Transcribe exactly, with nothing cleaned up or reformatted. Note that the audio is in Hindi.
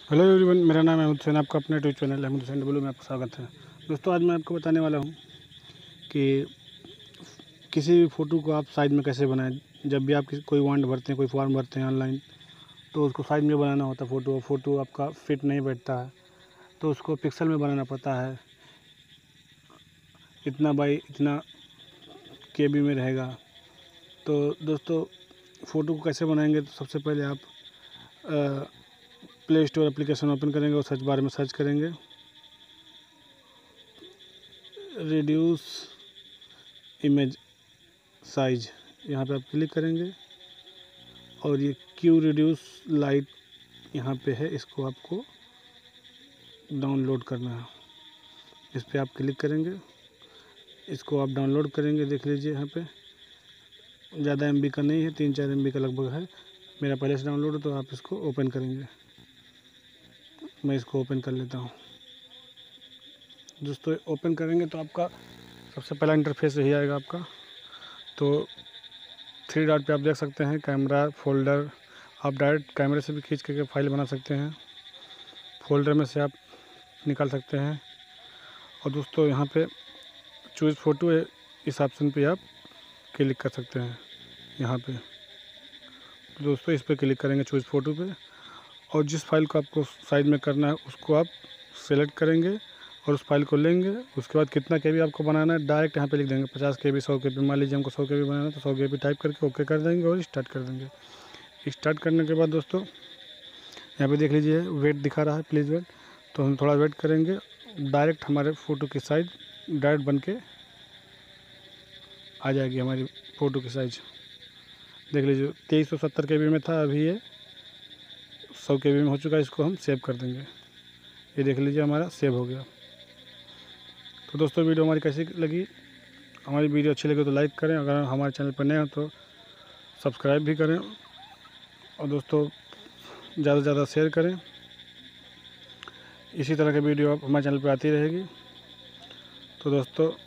हेलो एवरीवन, मेरा नाम है अहमद हुसैन। आपका अपना YouTube channel Ahmad Hussain W में आपका स्वागत है। दोस्तों, आज मैं आपको बताने वाला हूँ कि किसी भी फ़ोटो को आप साइज़ में कैसे बनाएं। जब भी आप किसी कोई वांट भरते हैं, कोई फॉर्म भरते हैं ऑनलाइन, तो उसको साइज़ में बनाना होता है। फ़ोटो फ़ोटो आपका फिट नहीं बैठता है तो उसको पिक्सल में बनाना पड़ता है। इतना बाई इतना के बी में रहेगा। तो दोस्तों, फ़ोटो को कैसे बनाएंगे, तो सबसे पहले आप प्ले स्टोर एप्लीकेशन ओपन करेंगे और सर्च बार में सर्च करेंगे रिड्यूस इमेज साइज। यहाँ पे आप क्लिक करेंगे और ये क्यू रिड्यूस लाइट यहाँ पे है, इसको आपको डाउनलोड करना है। इस पर आप क्लिक करेंगे, इसको आप डाउनलोड करेंगे। देख लीजिए, यहाँ पे ज़्यादा एम बी का नहीं है, तीन चार एम बी का लगभग है। मेरा पहले से डाउनलोड है, तो आप इसको ओपन करेंगे। मैं इसको ओपन कर लेता हूँ। दोस्तों, ओपन करेंगे तो आपका सबसे पहला इंटरफेस यही आएगा आपका। तो थ्री डॉट पे आप देख सकते हैं कैमरा फोल्डर। आप डायरेक्ट कैमरे से भी खींच करके फाइल बना सकते हैं, फोल्डर में से आप निकाल सकते हैं। और दोस्तों, यहाँ पे चूज़ फ़ोटो है, इस ऑप्शन पे आप क्लिक कर सकते हैं यहाँ पे। तो दोस्तों, इस पर क्लिक करेंगे चूज़ फ़ोटो पे, और जिस फाइल को आपको साइज में करना है उसको आप सेलेक्ट करेंगे और उस फाइल को लेंगे। उसके बाद कितना के बी आपको बनाना है डायरेक्ट यहाँ पे लिख देंगे, पचास के बी, सौ के बी। मान लीजिए हमको सौ के बी बनाना है, तो सौ के बी टाइप करके ओके कर देंगे और स्टार्ट कर देंगे। स्टार्ट करने के बाद दोस्तों, यहाँ पे देख लीजिए वेट दिखा रहा है, प्लीज़ वेट। तो हम थोड़ा वेट करेंगे, डायरेक्ट हमारे फ़ोटो की साइज़ डायरेक्ट बन के आ जाएगी। हमारी फ़ोटो की साइज़ देख लीजिए, तेईस सौ सत्तर के बी में था, अभी ये सौ के बी में हो चुका है। इसको हम सेव कर देंगे। ये देख लीजिए, हमारा सेव हो गया। तो दोस्तों, वीडियो हमारी कैसी लगी? हमारी वीडियो अच्छी लगे तो लाइक करें, अगर हमारे चैनल पर नए हो तो सब्सक्राइब भी करें, और दोस्तों ज़्यादा से ज़्यादा शेयर करें। इसी तरह की वीडियो हमारे चैनल पर आती रहेगी। तो दोस्तों,